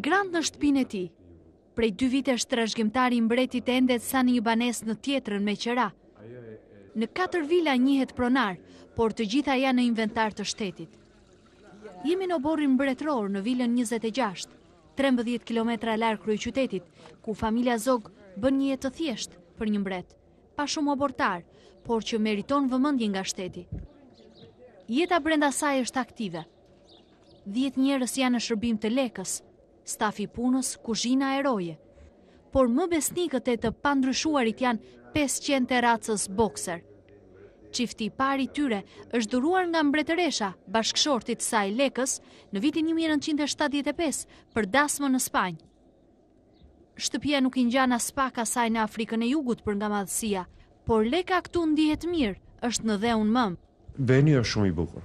Emigrant në shtëpinë e tij. Prej 2 vitesh trashëgimtari I mbretit endet sa në një banesë në tjetrën me qira. Në 4 vila njihet pronar, por të gjitha janë në inventar të shtetit. Jemi në oborrin mbretëror në Vilën 26, 13 kilometra larg kryeqytetit, ku familja Zogu bën një jetë të thjeshtë për një mbret, pa shumë obortar, por që meriton vëmendje nga shteti. Jeta brenda saj është aktive. 10 njerëz janë në shërbim të lekës, stafi punës, kuzhina e roje. Por më besnikët e të pandryshuarit janë 500 terracës bokser. Çifti I parë I tyre është dhuruar nga mbretëresha, bashkëshortit të saj Lekës, në vitin 1975 për dasmën në Spanjë. Shtëpia nuk I ngjan as pak asaj në Afrikën e Jugut për nga madhësia, por Leka këtu ndihet mirë, është në dheun mëm. Veni është shumë I bukur.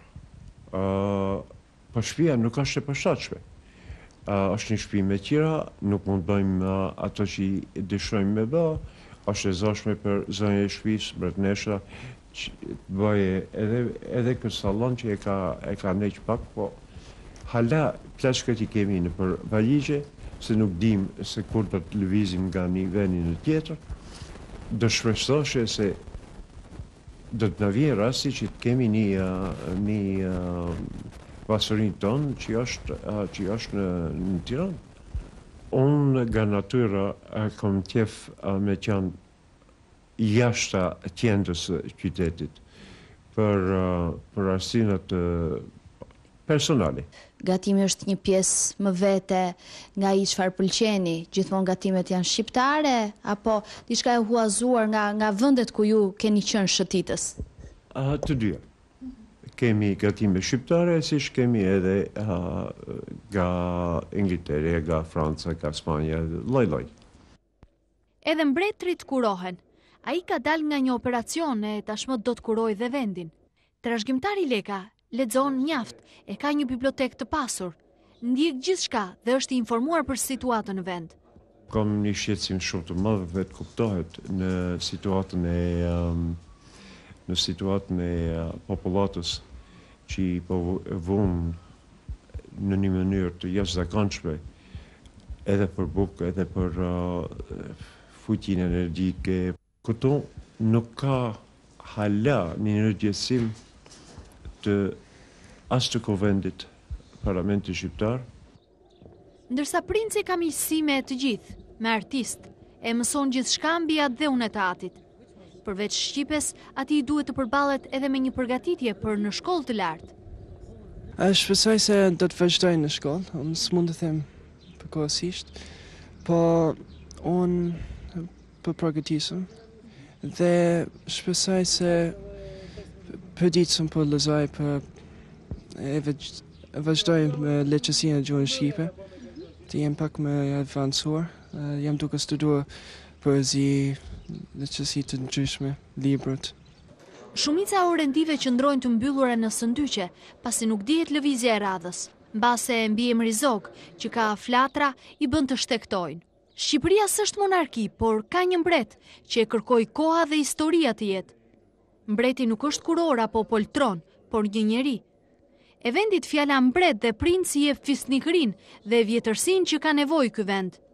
Po shtëpia nuk është e posaçme. Është një shtëpi me qira, nuk mund bëjmë ato që I dëshirojmë me bë, është e zashme për zonjën e shtëpisë, mbretëresha, bëje edhe këtë sallon që e ka neq pak, po hala plaçkat I kemi në për valigje, se nuk dim se kur do të lëvizim nga një veni në tjetër. Do shpresoshe se do të na vijë rasti që të kemi një pasurin tonë që është në Tiranë. Unë nga natyra kam qef me qenë jashtë qendrës së qytetit për arsyet personale. Gatimi është një pjesë më vete nga I çfarë pëlqeni, gjithmonë gatimet janë shqiptare apo diçka e huazuar nga vendet ku ju keni qenë shëtitës? Të dyja. Kemi gatime shqiptare, siç kemi edhe nga Ingilterë, nga Franca, nga Spanja, lloj-lloj. Edhe mbretërit kurohen. Ai ka dal nga një operacion e tashmë do të kurojë dhe vendin. Trashëgimtari Leka lexon mjaft, e ka një bibliotekë të pasur, ndjek gjithçka dhe është I informuar për situatën në vend. Kam një shqetësim shumë të madh dhe të kuptohet në situatën e popullatës që I po vunë në një mënyrë të jashtëzakonshme edhe për bukë, edhe për fuqinë energjike. Këtu nuk ka hala një ndërgjegjësim të as të kuvendit parlamentit shqiptar. Ndërsa princi ka miqësi me të gjithë, me artist, e mëson gjithçka mbi atë dheun e të atit. Përveç shqipes, ati I duhet të përballet edhe me një përgatitje për në shkollë të lartë. Shpresoj se do të vazhdoj në shkollë, unë s'mund të them përkohësisht, po unë po përgatisem dhe shpresoj se përditëm po lexoj e vazhdoj me lehtësinë e gjuhës shqipe, të jem pak më avancuar, jam duke studuar poezi, lehtësi të ndryshme, librat. Shumica orendive qëndrojnë të mbyllura në sëndyqe, pasi nuk dihet lëvizja e radhës. Mbase mbiemri Zogu, që ka flatra, I bën të shtektojnë. Shqipëria s'është monarki, por ka një mbret që e kërkoi koha dhe historia të jetë. Mbreti nuk është kuror apo poltron, por një njeri. E vendit fjala mbret dhe princi I jep fisnikërinë dhe vjetërsinë që ka nevojë ky vend.